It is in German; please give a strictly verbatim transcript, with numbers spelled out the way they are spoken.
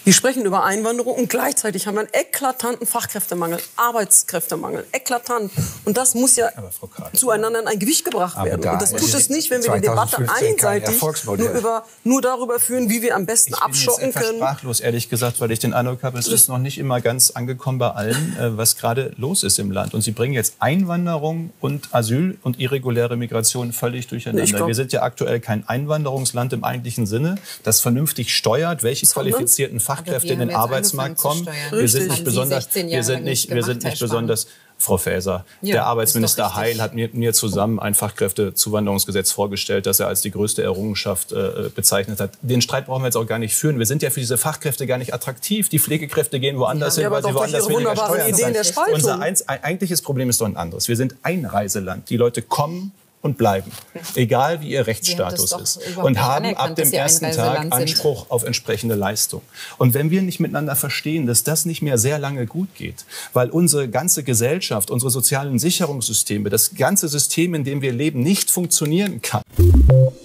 Wir sprechen über Einwanderung und gleichzeitig haben wir einen eklatanten Fachkräftemangel, Arbeitskräftemangel, eklatant. Und das muss ja zueinander in ein Gewicht gebracht Aber werden. da Und das tut es nicht, wenn wir die Debatte zweitausendfünfzehn kein einseitig nur, Erfolgsmodell. über, nur darüber führen, wie wir am besten Ich bin abschotten jetzt etwas können. sprachlos, ehrlich gesagt, weil ich den Eindruck habe, es ist noch nicht immer ganz angekommen bei allen, äh, was gerade los ist im Land. Und Sie bringen jetzt Einwanderung und Asyl und irreguläre Migration völlig durcheinander. glaub, wir sind ja aktuell kein Einwanderungsland im eigentlichen Sinne, das vernünftig steuert, welche Sondern? qualifizierten Fachkräfte in den Arbeitsmarkt kommen. Wir Richtig. sind nicht besonders, wir sind nicht, wir sind nicht besonders. Frau Faeser, Ja, der Arbeitsminister ist doch richtig. Heil hat mir, mir zusammen ein Fachkräftezuwanderungsgesetz vorgestellt, das er als die größte Errungenschaft äh, bezeichnet hat. Den Streit brauchen wir jetzt auch gar nicht führen. Wir sind ja für diese Fachkräfte gar nicht attraktiv. Die Pflegekräfte gehen woanders Ja, hin, aber weil sie doch durch woanders ihre weniger wunderbaren Steuern Ideen der zahlen. Spaltung. Unser eins, eigentliches Problem ist doch ein anderes. Wir sind ein Reiseland. Die Leute kommen und bleiben, egal wie ihr Rechtsstatus doch ist, überhaupt und nicht haben anerkannt, ab dem dass sie ein ersten Reiseland Tag sind. Anspruch auf entsprechende Leistung. Und wenn wir nicht miteinander verstehen, dass das nicht mehr sehr lange gut geht, weil unsere ganze Gesellschaft, unsere sozialen Sicherungssysteme, das ganze System, in dem wir leben, nicht funktionieren kann,